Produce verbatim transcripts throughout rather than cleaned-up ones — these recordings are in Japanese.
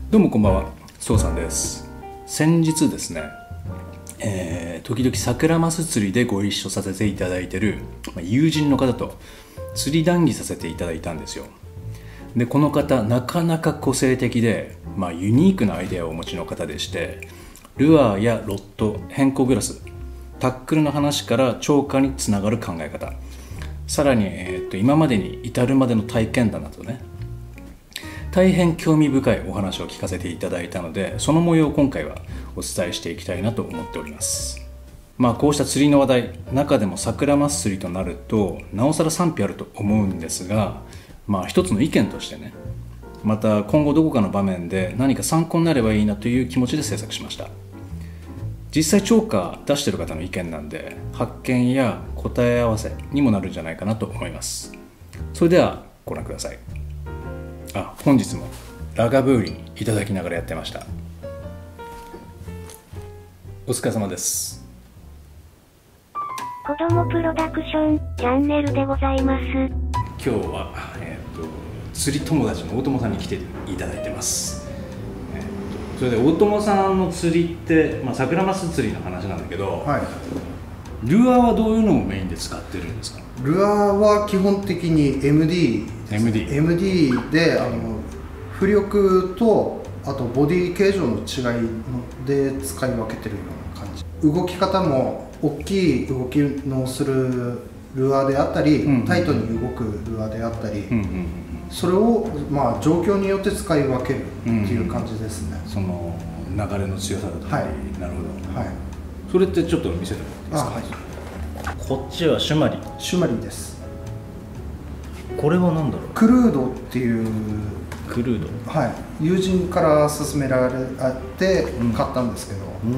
どうもこんばんは、そうさんです。先日ですね、えー、時々サクラマス釣りでご一緒させていただいている友人の方と釣り談義させていただいたんですよ。で、この方なかなか個性的で、まあ、ユニークなアイデアをお持ちの方でして、ルアーやロッド、変更グラス、タックルの話から釣果につながる考え方、さらに、えー、と今までに至るまでの体験談などね、大変興味深いお話を聞かせていただいたので、その模様を今回はお伝えしていきたいなと思っております。まあこうした釣りの話題、中でもサクラマス釣りとなるとなおさら賛否あると思うんですが、まあ一つの意見としてね、また今後どこかの場面で何か参考になればいいなという気持ちで制作しました。実際釣果出してる方の意見なんで、発見や答え合わせにもなるんじゃないかなと思います。それではご覧ください。あ、本日もラガブーリンいただきながらやってました。お疲れ様です。 子供プロダクションチャンネルでございます。 今日は、えー、と釣り友達の大友さんに来ていただいてます。えー、とそれで大友さんの釣りって、まあ、サクラマス釣りの話なんだけど、はい、ルアーはどういうのをメインで使ってるんですか？ ルアーは基本的に エムディーエムディー, エムディー で、あの浮力とあとボディ形状の違いで使い分けてるような感じ。動き方も大きい動きのするルアーであったり、うんうんうん、タイトに動くルアーであったり、うんうんうん、それを、まあ、状況によって使い分けるっていう感じですね、 うんうん、その流れの強さだったり、はい、なるほど、はい、それってちょっと見せてもらっていいですか？はい、こっちはシュマリシュマリです。 これは何だろう？クルードっていうクルード、 はい、友人から勧められて買ったんですけど、うん、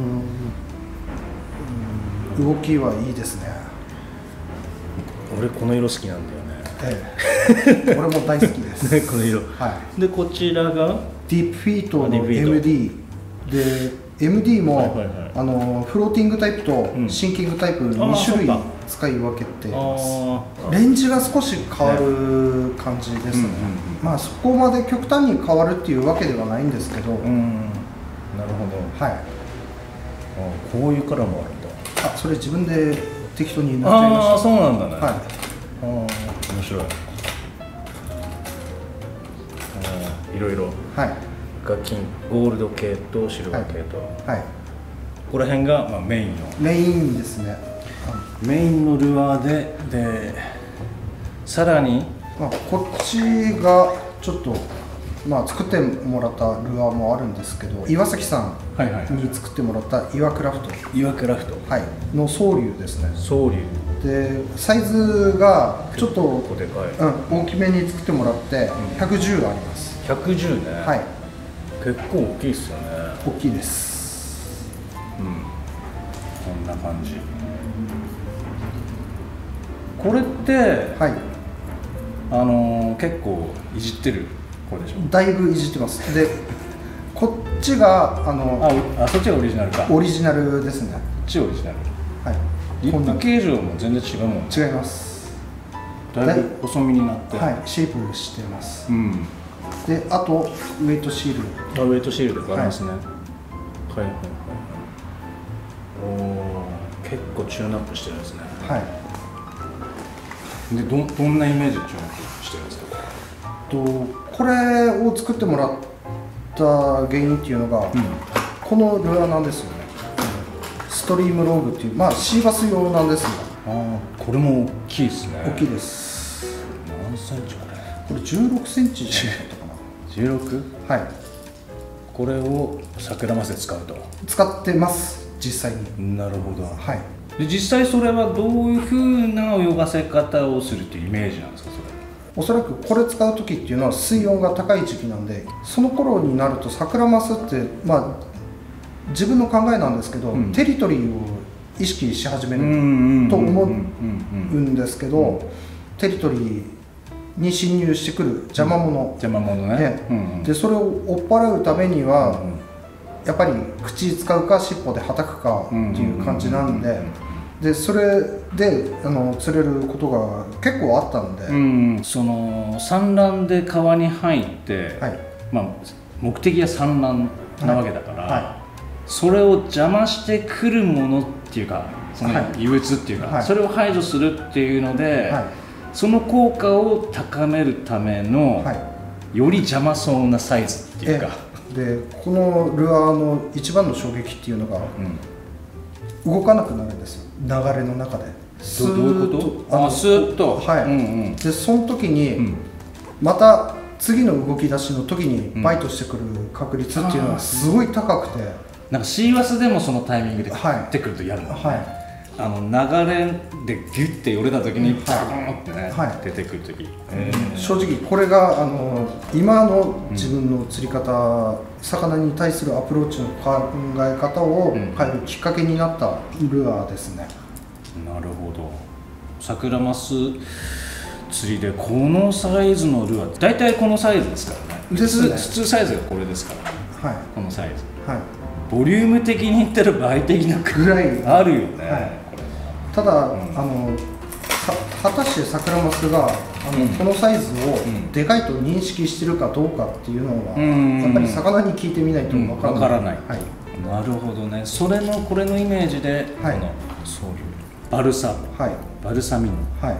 うん、動きはいいですね。 俺この色好きなんだよね。 ええ、俺も大好きですね、この色、はい、でこちらがディープフィートの エムディー で、エムディー も、はいはいはい、あのフローティングタイプとシンキングタイプに種類使い分けています。レンジが少し変わる感じですね。まあそこまで極端に変わるっていうわけではないんですけど、うん、 なるほど、はい、あ、こういうカラーもあるんだ。 あ、それ自分で適当になっちゃいました。 ああ、そうなんだね。はい、ああ、面白い。あ、いろいろ、はい、が金、ゴールド系とシルバー系と、はい、はい、ここら辺が、まあ、メインのメインですね。 メインのルアーで、でさらに、 まあ、こっちがちょっと、まあ、作ってもらったルアーもあるんですけど、岩崎さんに作ってもらった岩クラフト、 岩クラフト、 はい、の総流ですね。 総流でサイズがちょっと、うん、大きめに作ってもらってひゃくじゅうあります。 ひゃくじゅうね、はい、結構大きいですよね。 大きいです。 うん、こんな感じ。これって、はい、あのー、結構いじってるこれでしょ？ だいぶいじってます。でこっちがあのああ、そっちがオリジナルか。 オリジナルですね。こっちオリジナル、はい、リップ形状も全然違うもん。 違います。 だいぶ細身になって、 はい、シェイプしてます、うん、であとウェイトシール、 あ、ウェイトシールとかありますね。はい、はいはいはい。おー、結構チューンアップしてるんですね。はい。で ど, どんなイメージでチューンアップしてるんですか？ とこれを作ってもらった原因っていうのが、うん、このルアーなんですよね。ストリームローグっていう、まあシーバス用なんですが、 あ、これも大きいですね。 大きいです。 何センチこれ？ これじゅうろくセンチじゃなかったかな。 じゅうろく？はい。これをサクラマスで使うと？ 使ってます、実際に。 なるほど。はい。で実際それはどういうふうな泳がせ方をするっていうイメージなんですか？それおそらくこれ使う時っていうのは水温が高い時期なんで、その頃になるとサクラマスって、まあ自分の考えなんですけど、うん、テリトリーを意識し始めると思うんですけど、テリトリーに侵入してくる邪魔者、 邪魔者ね、 うんうん、でそれを追っ払うためには、うんうん、やっぱり口使うか尻尾ではたくかっていう感じなんで、でそれであの釣れることが結構あったんで、 うん、その産卵で川に入って、はい、まあ目的が産卵なわけだから、 はいはい、 それを邪魔してくるものっていうかその異物っていうか、はい、それを排除するっていうので、はい、その効果を高めるための、はい、より邪魔そうなサイズっていうか、 でこのルアーの一番の衝撃っていうのが、うん、動かなくなるんですよ、流れの中で。 どういうこと？あ、スーッと、 はい、うんうん、でその時に、うん、また次の動き出しの時にバイトしてくる確率っていうのはすごい高くて、うん、 なんかシーワスでもそのタイミングで振ってくるとやるの、ね、はい、あの流れでギュッて寄れた時にバーンってね、はい、出てくる時、えー、 正直これがあの今の自分の釣り方、うん、魚に対するアプローチの考え方を変えるきっかけになったルアーですね。 なるほど。サクラマス釣りでこのサイズのルアー、大体このサイズですからね。ですね。普通サイズがこれですから、ね、はい、このサイズ、はい、ボリューム的に言ったら倍的なぐらいあるよね、はい、これは。 ただ、うん、あの果たしてサクラマスがあの、うん、このサイズをでかいと認識してるかどうかっていうのは、うん、やっぱり魚に聞いてみないとわからない、うん、からない、はい、 なるほどね。それのこれのイメージで、はい、このそういうバルサ、はい、バルサミン、はい、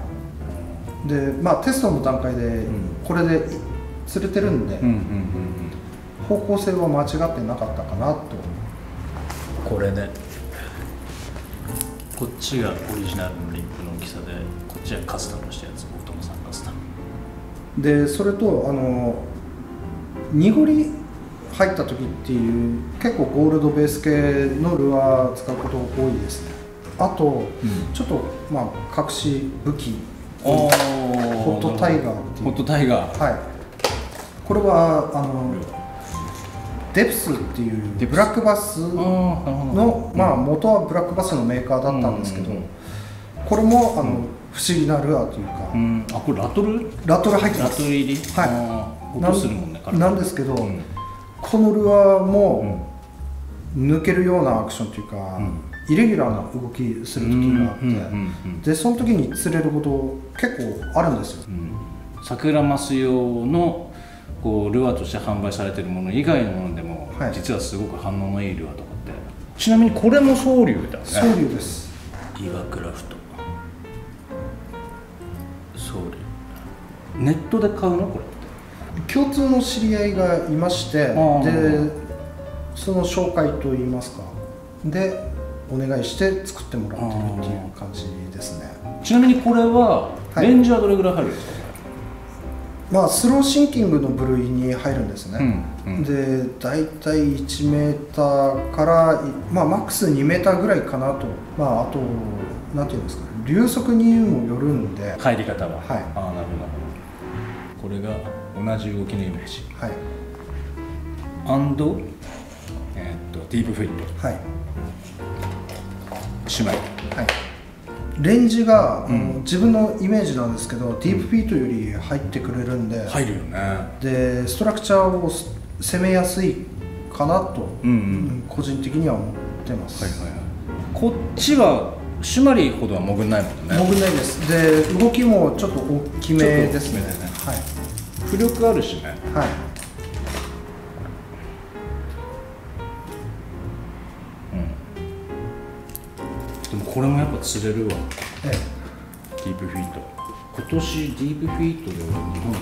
でまあテストの段階でこれで釣れてるんで、方向性は間違ってなかったかなと。 これね、こっちがオリジナルのリップの大きさで、こっちはカスタムしたやつ、大友さんカスタムで、それとあの濁り入った時っていう結構ゴールドベース系のルアー使うこと多いですね。あと、うん、ちょっとまあ隠し武器、ホットタイガーっていう。 ホットタイガー、 はい、これはあのデプスっていうブラックバスの、まあ元はブラックバスのメーカーだったんですけど、これもあの不思議なルアーというか、 うん、あ、これラトルラトル入ってます。 ラトル入り、 はい、 音するもんね。 なんですけど、うん、このルアーも抜けるようなアクションというか、うん、イレギュラーな動きする時があって、でその時に釣れること結構あるんですよ、うん、 サクラマス用のこうルアーとして販売されているもの以外のものでも、はい、実はすごく反応のいいルアーとかって。ちなみにこれも総流だね。 総流です。 イワクラフト総流。ネットで買うのこれって？ 共通の知り合いがいまして、でその紹介といいますかでお願いして作ってもらってるっていう感じですね。 ちなみにこれはレンジはどれぐらい入るんですか？ まあ、スローシンキングの部類に入るんですね、うんうん、で大体いちメーターから、まあ、マックスにメーターぐらいかなと、まあ、あとなんていうんですか、流速にもよるんで、 入り方は、はい、ああ、なるほど。これが同じ動きのイメージ、はい、アンド、えー、っとディープフィット、はい、姉妹、はい、 レンジが、うん、自分のイメージなんですけど、ディープフィートより入ってくれるんで、 入るよね。 でストラクチャーを攻めやすいかなと、うんうん、個人的には思ってます。はいはいはい、 こっちはシュマリーほどは潜んないもんね。 潜んないです。で動きもちょっと大きめですね。はい、 浮力あるしね。はい。でもこれもやっぱ釣れるわ、ええ、ディープフィート。今年ディープフィートで俺日本一だ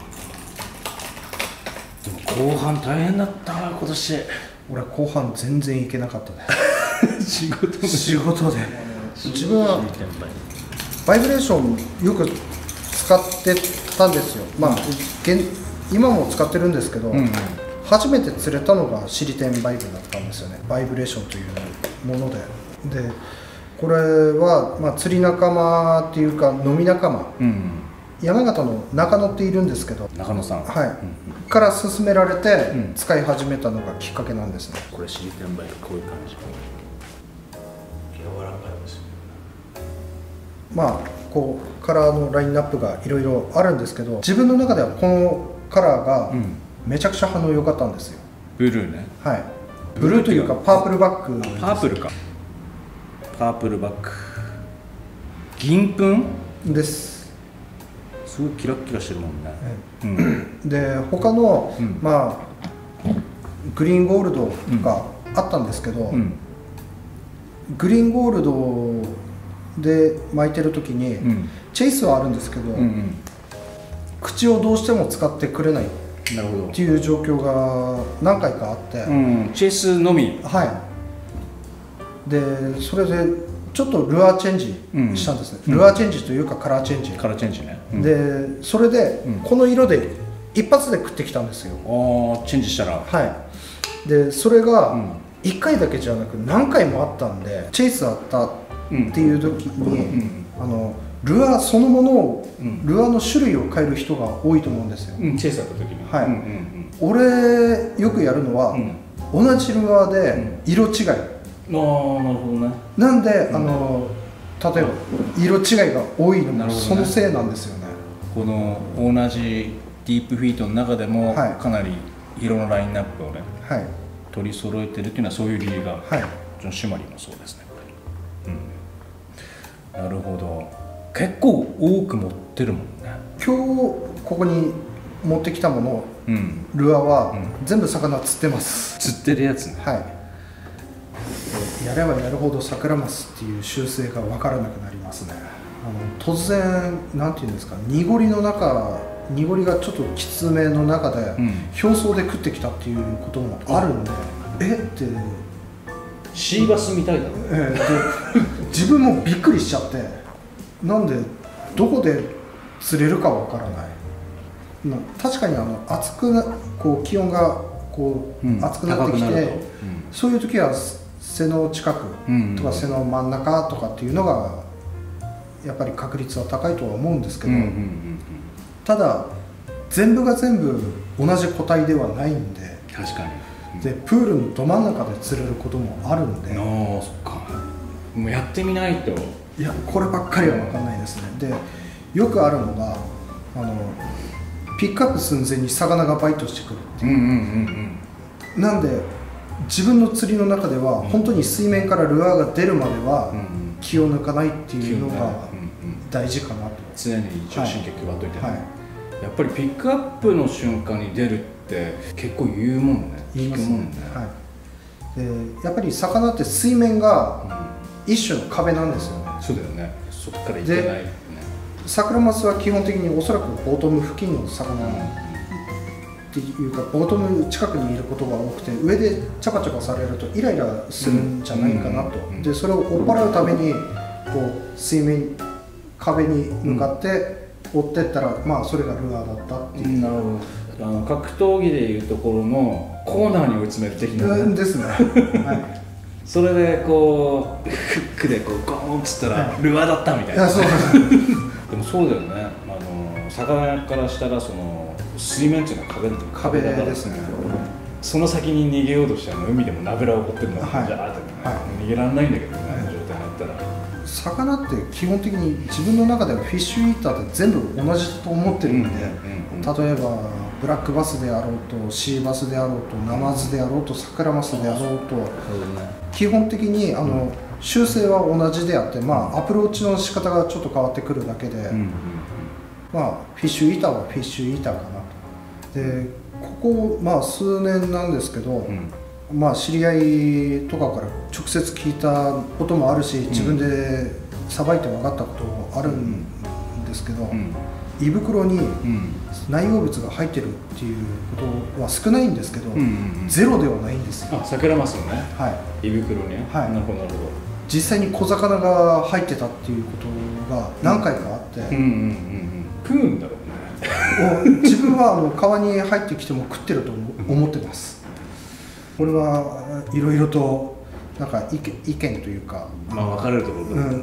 ったかな。でも後半大変だったわ今年。 俺後半全然いけなかったね仕事で仕事で自分はバイブレーションよく使ってたんですよ。まあ、うん、今も使ってるんですけど、うんうん、初めて釣れたのがシリテンバイブだったんですよね。バイブレーションというものででこれは、まあ、釣り仲間っていうか飲み仲間、うんうん、山形の中野っているんですけど、 中野さん、 はい、うんうん、から勧められて使い始めたのがきっかけなんですね。 これシリテンバイブ、こういう感じ、柔らかいですよね。 まあこうカラーのラインナップがいろいろあるんですけど、自分の中ではこのカラーがめちゃくちゃ反応良かったんですよ。 ブルーね。 はい、ブルーというかパープルバック。 パープルか。パープルバック、銀粉です。 すごいキラッキラしてるもんね、 うん、で他の、うん、まあグリーンゴールドがあったんですけど、 うん、 グリーンゴールドで巻いてる時に、うん、チェイスはあるんですけど、うんうん、口をどうしても使ってくれないっていう状況が何回かあって、 うん、チェイスのみ、 はいでそれでちょっとルアーチェンジしたんですね、うん、ルアーチェンジというかカラーチェンジ、 カラーチェンジね、 うん、でそれでこの色で一発で食ってきたんですよ。 ああ、チェンジしたら、 はいでそれがいっかいだけじゃなく何回もあったんで、チェイスあったっていう時に、うん、あのルアーそのものを、うん、ルアーの種類を変える人が多いと思うんですよ、 うん、チェイスあった時に、 はい、うんうんうん、俺よくやるのは、うん、同じルアーで色違い、うん、ああ、なるほどね。 なんで、うん、あの例えば色違いが多いのもそのせいなんですよね。 この同じディープフィートの中でも、はい、かなり色のラインナップをね、はい、取り揃えてるっていうのはそういう理由が、はい、ジョン・シュマリーもそうですね、うん、なるほど。結構多く持ってるもんね。 今日ここに持ってきたもの、うん、ルアーは、うん、全部魚釣ってます。 釣ってるやつね。 はい。やればやるほどサクラマスっていう習性が分からなくなりますね。あの突然なんていうんですか、濁りの中濁りがちょっときつめの中で、うん、表層で食ってきたっていうこともあるんで、えってシーバスみたいだね、えー、で自分もびっくりしちゃって、なんでどこで釣れるかわからない。確かにあの暑くなこう気温がこう、うん、暑くなってきて、うん、そういう時は背の近くとか背の真ん中とかっていうのがやっぱり確率は高いとは思うんですけど、ただ全部が全部同じ個体ではないんで、 確かに、 うん、でプールのど真ん中で釣れることもあるんで、 ああ、そっか、もうやってみないと。 いや、こればっかりは分かんないですね。でよくあるのがあのピックアップ寸前に魚がバイトしてくるっていう、うんうんうんうん、なんで自分の釣りの中では本当に水面からルアーが出るまでは気を抜かないっていうのが大事かなと。 常に一応神経配っといてね、はいはい、やっぱりピックアップの瞬間に出るって結構言うもんね。 言いますね、はい、でやっぱり魚って水面が一種の壁なんですよね。 そうだよね、そこから行けない、ね、 サクラマスは基本的におそらくボトム付近の魚っていうか、ボトム近くにいることが多くて、上でチャカチャカされるとイライラするんじゃないかなと。でそれを追っ払うためにこう水面壁に向かって追ってったら、うん、まあそれがルアーだったっていう、うん、なるほど。あの格闘技でいうところのコーナーに追い詰める的な、 ね、ですね、はい、 それでこうフックでこうゴーンっつったら、はい、ルアーだったみたいな。いや、そうでもそうだよね。あの魚からしたらその水面っていうのは壁だと壁だからですね。 その先に逃げようとして海でもナブラを掘ってるのが、はい、じゃあ、はい、逃げられないんだけどね、はい、状態になったら。 魚って基本的に自分の中ではフィッシュイーターって全部同じだと思ってるんで、例えばブラックバスであろうとシーバスであろうとナマズであろうとサクラマスであろうと、基本的にあの習性は同じであって、まあ、アプローチの仕方がちょっと変わってくるだけで、まあ、フィッシュイーターはフィッシュイーターかなと。でここ、まあ、数年なんですけど、まあ、知り合いとかから直接聞いたこともあるし、自分でさばいて分かったこともあるんですけど、うん、胃袋に内容物が入ってるっていうことは少ないんですけど、うんうんうん、ゼロではないんですよ。 あ、サクラマスのね、 はい、 胃袋に、はい、なるほどなるほど。 実際に小魚が入ってたっていうことが何回かあって、うんうんうんうん、 食うんだろうね。自分はあの川に入ってきても食ってると思ってます。これはいろいろとなんか意見、意見というか、 まあ、分かれるところ、 うん、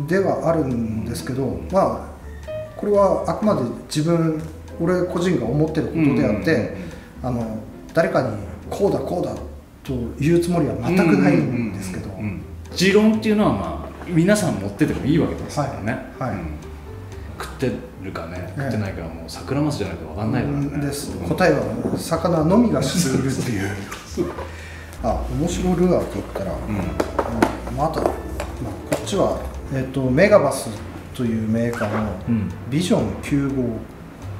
ではあるんですけど、うん、まあこれはあくまで自分俺個人が思ってることであって、あの誰かにこうだこうだと言うつもりは全くないんですけど、 持論っていうのはまあ皆さん持っててもいいわけですからね、はいはい、うん、食ってるかね、食ってないかはもうサクラマスじゃないと分かんないからね、うん、 です。答えは魚のみが知っているっていうあ、面白いルアーって言ったら、うん、また、まあ、こっちは、えーと、メガバスというメーカーのビジョンきゅうご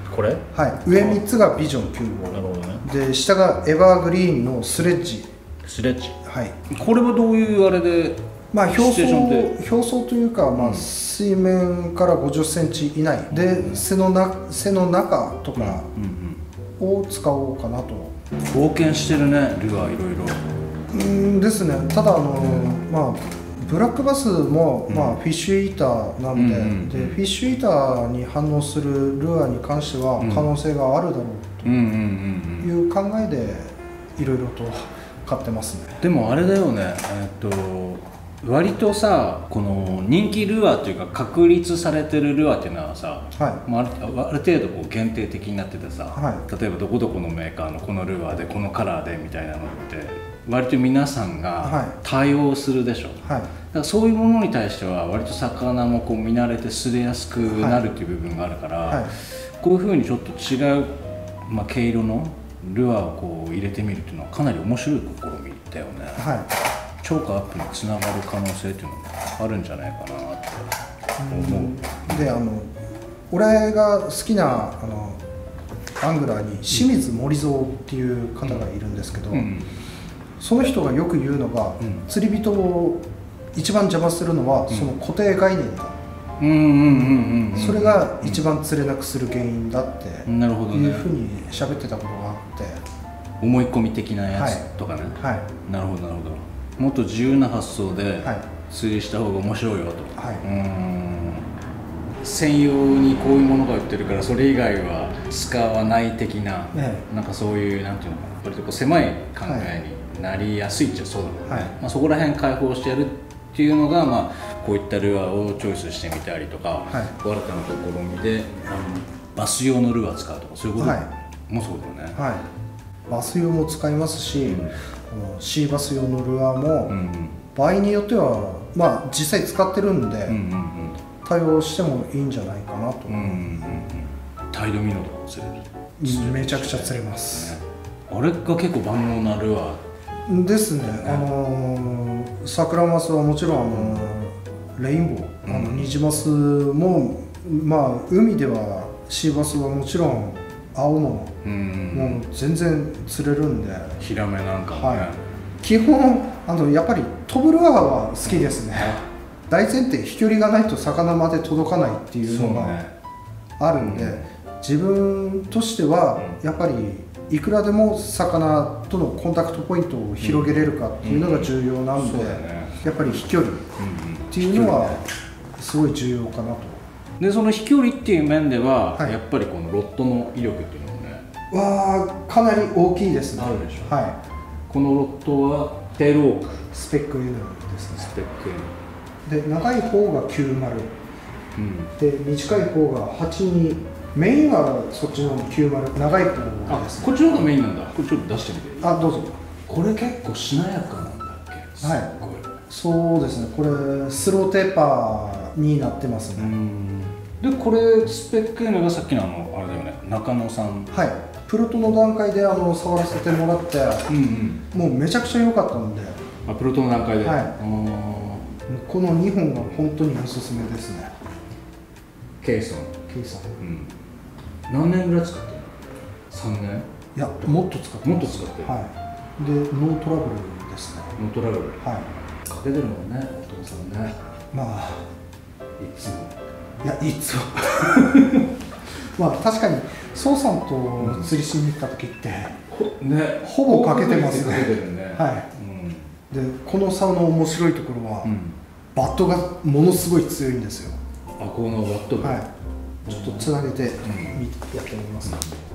これはい上みっつがビジョンきゅう号。 なるほどね。 で下がエバーグリーンのスレッジ。 スレッジ。 はいこれはどういうあれでまあ表シチュエーションって層表層というか、まあ、 うん水面からごじゅっセンチ以内で背のな背の中とかうんうんを使おうかなと。 冒険してるねルアーいろいろ。 うんですね。ただあの、まあブラックバスも、 うんまあ、フィッシュイーターなんで、 うんうんうんでフィッシュイーターに反応するルアーに関してはうん可能性があるだろううんうんうんうん。 という考えでいろいろと買ってますね。 でもあれだよね、えっと割とさこの人気ルアーというか確立されてるルアーっていうのはさ、 はいまあ、あるある程度こう限定的になっててさ、 は例えばどこどこのメーカーのこのルアーでこのカラーでみたいなのって割と皆さんはいが対応するでしょ、 はいだからそういうものに対しては割と魚もこう見慣れて釣れやすくなるっていう部分があるから、 はいこういうふうにちょっと違う、まあ、毛色のルアーをこう入れてみるっていうのはかなり面白い試みだよね。 はい超過アップにつながる可能性っていうのもあるんじゃないかなって思う。 であの俺が好きなあのアングラーに清水森蔵っていう方がいるんですけど、 うんその人がよく言うのが、 うん釣り人を一番邪魔するのは、 うんその固定概念だ、 うんうんうんうんうんそれが一番釣れなくする原因だってなるほどね。 いうふうに喋ってたことがあって、 思い込み的なやつとかね、 はいなるほどなるほど。もっと自由な発想ではい釣りした方が面白いよと、 はいうーん専用にこういうものが売ってるからそれ以外は使わない的な、 えなんかそういうなんていうのかな割とこう狭い考えになりやすいっちゃそうだもんね、 はいまあ、そこら辺開放してやるっていうのが、まあ、こういったルアーをチョイスしてみたりとか、 はいこう新たな試みであのバス用のルアー使うとかそういうことはいもそうだよね、 はいバス用も使いますし、 うんこのシーバス用のルアーも、 うん場合によってはまあ実際使ってるんで、 うんうんうん対応してもいいんじゃないかなと、 うんうんうんうんタイドミノとかも釣れる、 めちゃくちゃ釣れます、 ね、あれが結構万能なルアー。 ですね、あのー、サクラマスはもちろん、あのーレインボー、 うんあのニジマスも、まあ、海ではシーバスはもちろん青物、 うんもう全然釣れるんで、 ヒラメなんかもね、 はい、基本あのやっぱり飛ぶルアーは好きですね、大前提飛距離がないと魚まで届かないっていうのがあるんで、 うん自分としてはやっぱりいくらでも魚とのコンタクトポイントを広げれるかっていうのが重要なんで、 そうだねやっぱり飛距離っうんうんていうのはすごい重要かなと。 でその飛距離っていう面では、 はいやっぱりこのロッドの威力っていうのもねわあかなり大きいですね。 あるでしょはこのロッドはテールオークい、スペック N ですね。 スペック N、 で長い方がきゅうじゅううん、 で短い方がはちにメインはそっちのきゅうじゅう長い方あですね。 こっちの方がメインなんだ。これちょっと出してみて。 あどうぞ。 これ結構しなやかなんだっけすっはいごいそうですね、これスローテーパーになってますうね。 んでこれスペック N がさっきのあのあれだよね中野さんはい、プロトの段階であの触らせてもらって、 うんうんもうめちゃくちゃ良かったんで、 あプロトの段階ではいあーこのにほんが本当におすすめですね。 ケイソン、 ケイさん。 うん、何年ぐらい使ってるの？さんねん？ いや、もっと使ってます。 もっと使ってるはい。で、ノートラブルですね。 ノートラブルはい。 かけてるもんねお父さんねまあ、 いつもいや、いつも。まあ、確かに、宋さんと釣りしに行った時って、 ねほぼかけてますねかけてるねはうんで、この竿の面白いところは、 うんバットがものすごい強いんですよ。 あこのワット部はい。ちょっとつなげて、みやってみますか。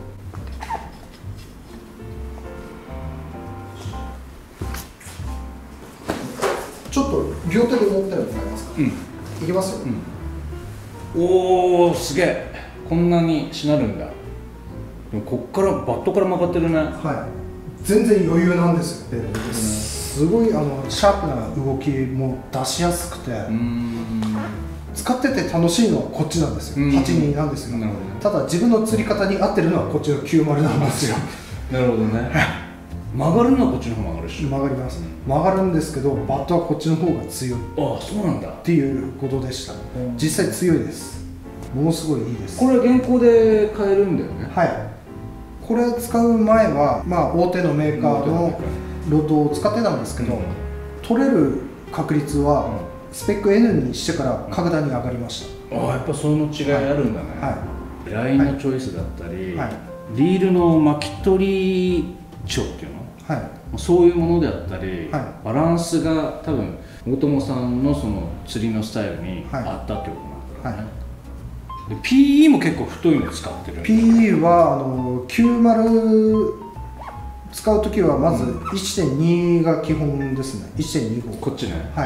ちょっと両手で持ってもらえますか。 うんいきますよ。 おおすげえこんなにしなるんだでもこっからバットから曲がってるねはい。全然余裕なんですよ。すごいあのシャープな動きも出しやすくて、 うーん使ってて楽しいのはこっちなんですよ。 うんはちになんですよ。 なるほどねただ自分の釣り方に合ってるのはこっちのきゅうじゅうなんですよ。 なるほどね曲がるのはこっちの方曲がるし曲がりますね。曲がるんですけど、バットはこっちの方が強いっああそうなんだていうことでした。実際強いです。 ものすごいいいです。 これは現行で買えるんだよね。 はい。これ使う前は、まあ、大手のメーカーのロッドを使ってたんですけど、うん、取れる確率はスペック エヌ にしてから格段に上がりました。 ああ、やっぱその違いあるんだね。 はい、 ラインのチョイスだったり、 はい、 リールの巻き取り帳っていうの、はい、そういうものであったり、はい、バランスが多分大友さんのその釣りのスタイルに合ったってことなんだよね。はい、で ピーイー も結構太いの使ってる。 ピーイー はあのきゅうじゅう使うときはまず いってんに が基本ですね。 いってんにごこっちね。 はい、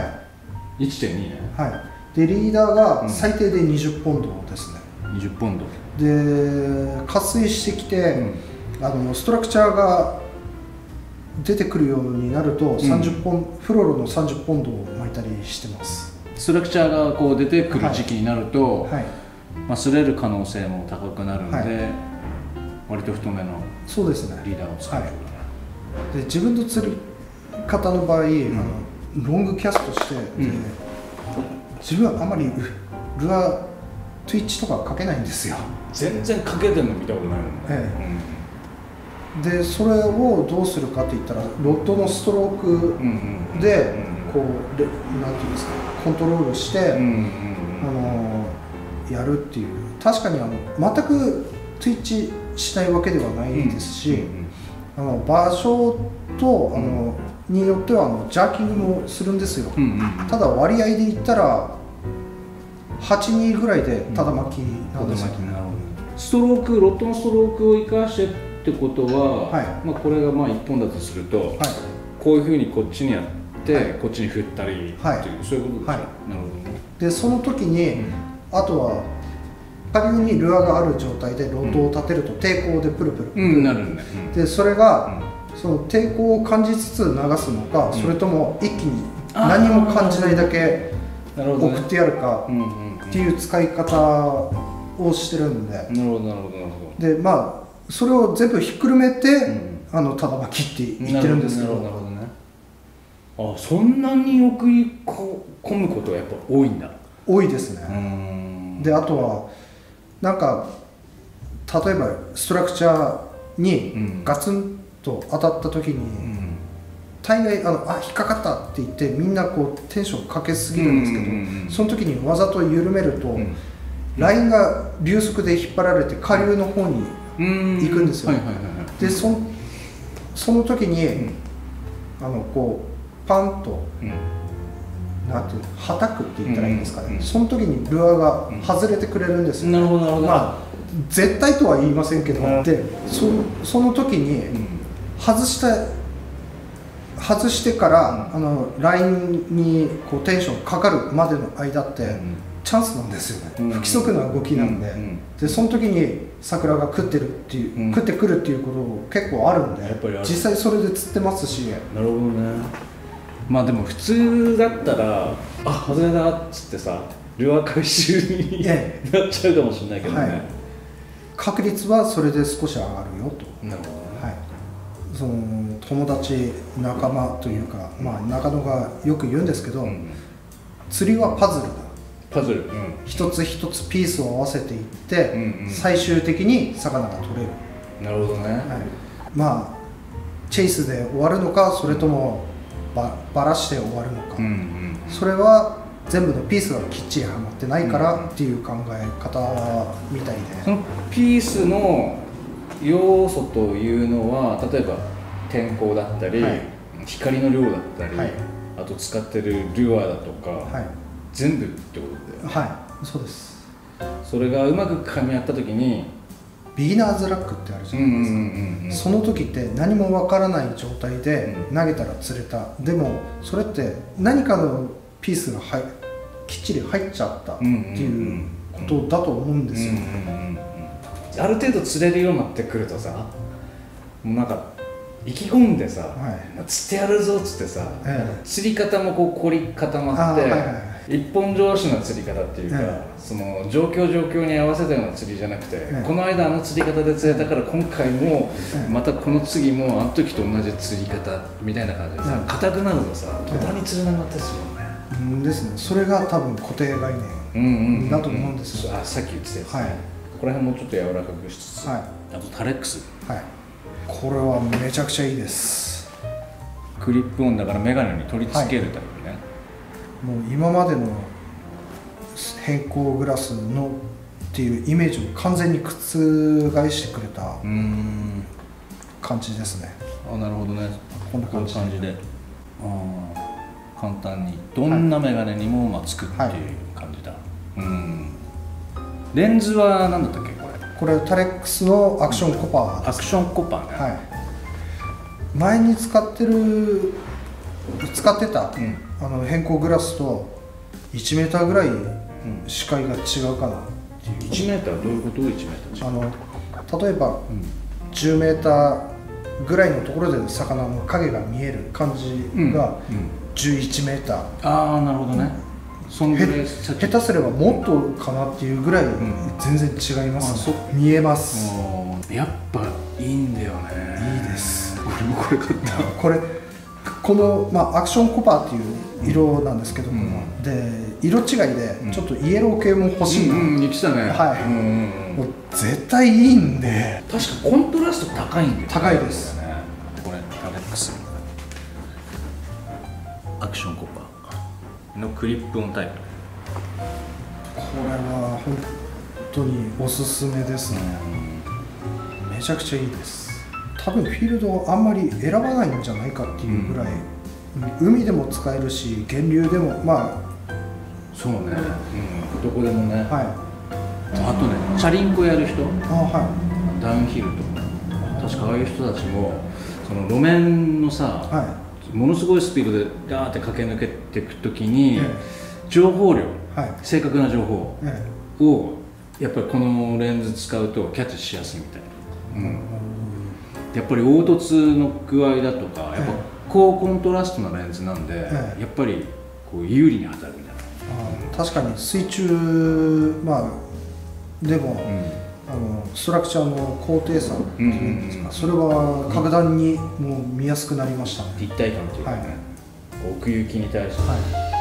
いってんに ね。 はい。でリーダーが最低でにじゅっポンドですね。 にじゅっポンドで加水してきて、うん、あのストラクチャーが出てくるようになるとさんじゅっポン、うん、フロロのさんじゅっポンドを巻いたりしてます。 ストラクチャーがこう出てくる時期になると、はいはい、まあ、擦れる可能性も高くなるので、はい、割と太めのそうですねリーダーを使う、はい、 で自分の釣り方の場合、うん、あのロングキャストして、うん、自分はあまりルアートゥイッチとかかけないんですよ。 全然かけてるの見たことないもんね。ええ、うん、でそれをどうするかって言ったらロッドのストロークでこうなんていうんですか、コントロールして、うんうんうん、あのやるっていう。確かにあの全くトゥイッチしないわけではないですし、うんうんうん、あの場所とあの、うん、によってはあのジャーキングもするんですよ。うんうんうん、ただ割合で言ったらはちミリぐらいでただ巻きなんですよ、ね。うん、 ストローク、ロッドのストロークを生かしてってことは、はい、まあこれがまあいっぽんだとすると、はい、こういうふうにこっちにやって、はい、こっちに振ったりっていう、はい、そういうことですね。はい、なるほどね。 でその時に、うん、あとは仮にルアーがある状態でロッドを立てると抵抗でプルプル、 うんうん、なるんだ、うん、 でそれが、うん、その抵抗を感じつつ流すのか、うん、それとも一気に何も感じないだけ送ってやるかっていう使い方をしてるんで、なるほどなるほどなるほど。でまあそれを全部ひっくるめて、うん、あのただ巻きって言ってるんですけど、なるほどなるほどね。あ、そんなに送り込むことがやっぱ多いんだ。 多いですね。であとはなんか例えばストラクチャーにガツンと当たった時に、うん、大概あのあ引っかかったって言ってみんなこうテンションかけすぎるんですけど、うんうんうん、その時にわざと緩めると、うん、ラインが流速で引っ張られて下流の方に行くんですよ。で そ, その時に、うん、あのこうパンと、うん、なんていうの、はたくって言ったらいいんですかね、うんうん、その時にルアーが外れてくれるんですよ、ね。 なるほどなるほど。 まあ絶対とは言いませんけど、うん、で そ, その時に外した外してから、うん、あのラインにこうテンションかかるまでの間って、うん、チャンスなんですよね、うん、不規則な動きなんで、うん、でその時に桜が食ってるっていう、うん、食ってくるっていうこと結構あるんで、やっぱり実際それで釣ってますし。 なるほどね。まあでも普通だったらあ外れだっつってさルアー回収に、ええ、なっちゃうかもしれないけどね、はい、 確率はそれで少し上がるよと。 なるほどね。 はい、その友達仲間というか、まあ、中野がよく言うんですけど、うん、釣りはパズルだ。 パズル、うん、 一つ一つピースを合わせていって、うんうん、最終的に魚が取れる。 なるほどね。はい、 まあチェイスで終わるのか、それともバ, バラして終わるのか、うんうん、それは全部のピースがきっちりはまってないからっていう考え方みたいで、 そのピースの要素というのは例えば天候だったり、はい、光の量だったり、はい、あと使ってるルアーだとか、はい、全部ってことで。 はい、そうです。 それがうまく噛み合った時にビギナーズラックってあるじゃないですか。その時って何もわからない状態で投げたら釣れた、うん、でもそれって何かのピースがはきっちり入っちゃったっていうことだと思うんですよ。 ある程度釣れるようになってくるとさ、もうなんか意気込んでさ、はい、釣ってやるぞっつってさ、ええ、釣り方もこう凝り固まって、はいはいはい、一本上手な釣り方っていうか、ええ、その状況状況に合わせたような釣りじゃなくて、ええ、この間あの釣り方で釣れたから今回も、ええ、またこの次もあの時と同じ釣り方みたいな感じでさ、硬くなるとさ途端に釣れなくなったりするよね。 うんですね。それが多分固定概念だと思うんですよ。 あ、さっき言ってたやつ、 はい、 ここら辺もちょっと柔らかくしつつ、はい、あとタレックス、 はい、これはめちゃくちゃいいです。 クリップオンだからメガネに取り付けるタイプね、はい、 もう今までの偏光グラスのっていうイメージを完全に覆してくれた感じですね。 あ、なるほどね。 こんな感じ で, 感じであ簡単にどんなメガネにもまあつくっていう感じだ、はい、うんレンズは何だったっけこれ。 これタレックスのアクションコパーです、ね、 アクションコパーね、 はい、前に使ってる使ってた、うん、あの偏光グラスといちメーターぐらい視界が違うかなっていう。 いちメーターどういうこと？いちメーターあの例えば、うん、じゅうメーターぐらいのところで魚の影が見える感じがじゅういちメーター、 うんうん、ああなるほどね、うん、そんぐらい下手すればもっとかなっていうぐらい全然違います、ね、うん、見えます。 やっぱいいんだよね。 いいです。 俺もこれ買った。 これこの、まあ、アクションコパーっていう色なんですけども、うん、で色違いでちょっとイエロー系も欲しいな、 うんうん、言ってたね。 はい、うんうん、もう絶対いいんで。 確かコントラスト高いんだよね。 高いです、 ね、これタレックスアクションコパーのクリップオンタイプ。 これは本当におすすめですね、うん、めちゃくちゃいいです。多分フィールドをあんまり選ばないんじゃないかっていうぐらい、うん、海でも使えるし源流でもまあそうね、うん、どこでもね、はい、あとねチャリンコやる人、 あ、はい、 ダウンヒルとか確かああいう人たちもその路面のさ、はい、ものすごいスピードでガーって駆け抜けていくときに、ええ、情報量、はい、正確な情報を、ええ、やっぱりこのレンズ使うとキャッチしやすいみたいな、うん、やっぱり凹凸の具合だとかやっぱ高コントラストなレンズなんで、ええ、やっぱりこう有利に当たるみたいな。 あ、確かに水中、まあ、でも、うん、あのストラクチャーの高低差っていうんですか、それは格段にもう見やすくなりましたね。 立体感というかね、はい、奥行きに対して、はい